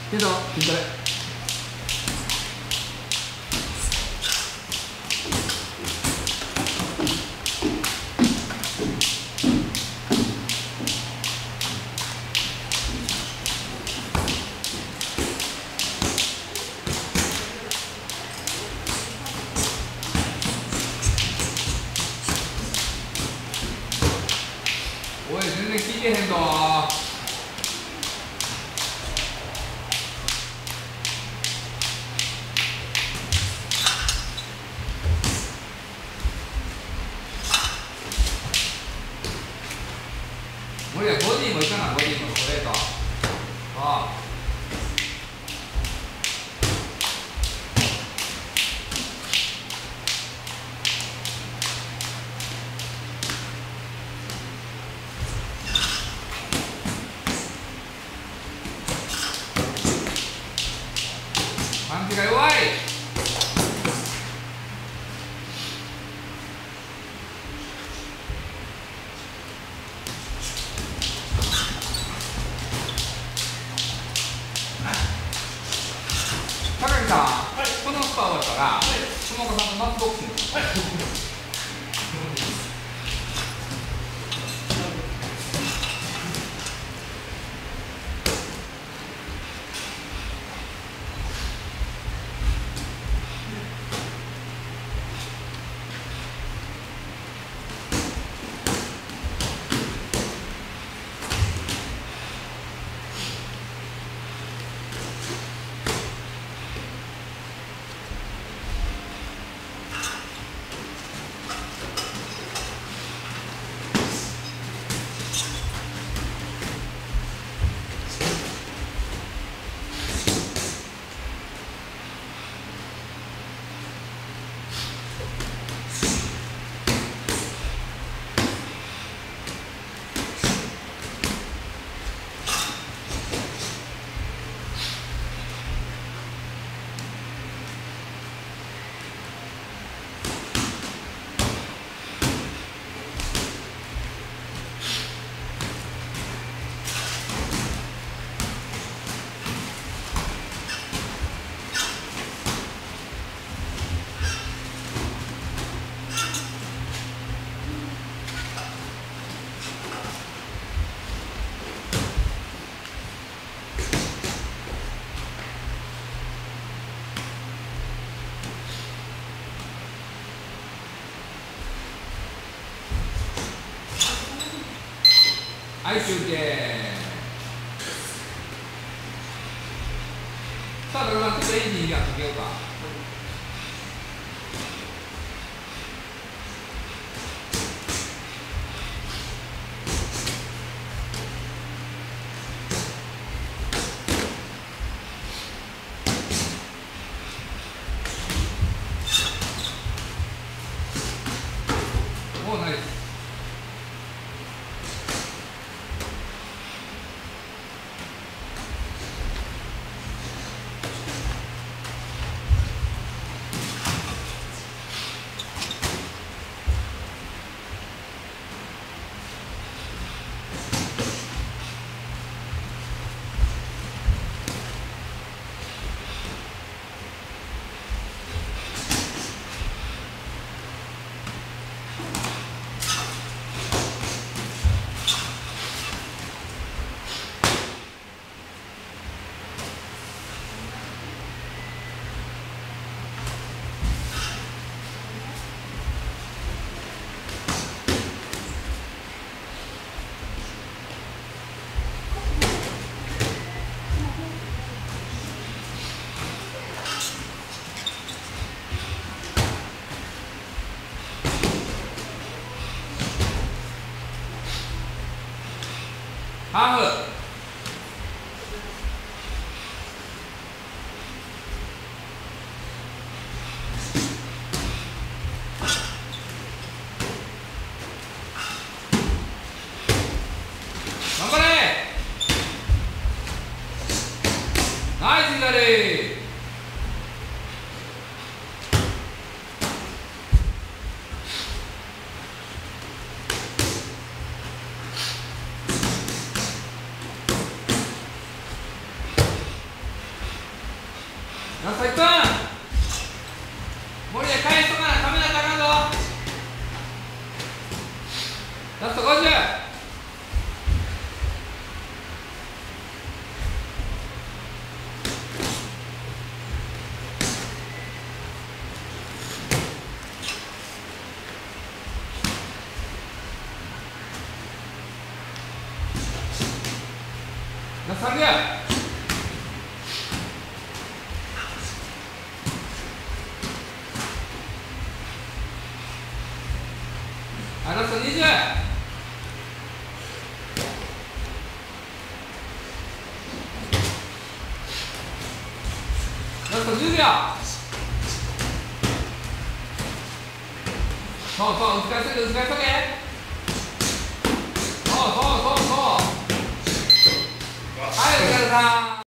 けど筋トレおい全然聞いてへんぞ無理や、ボディもいかな、ボディもストレート。ああ。パンチが弱い。高木さん、はい、このスパ終わったら、はい、下岡さんとマスボクシング。はい、休憩。さあ、高田さん、ちょっとエンジンやってみようか。おお、ナイス。ハーフ。頑張れ。ナイス左。 ラスト1分。森谷返しとかな、カメラかかんぞ。ラスト50。ラスト30。ラスト20。ラスト10秒。そうそう、打ち返せる、打ち返そげ。そうそうそうそう。はい、お疲れさん。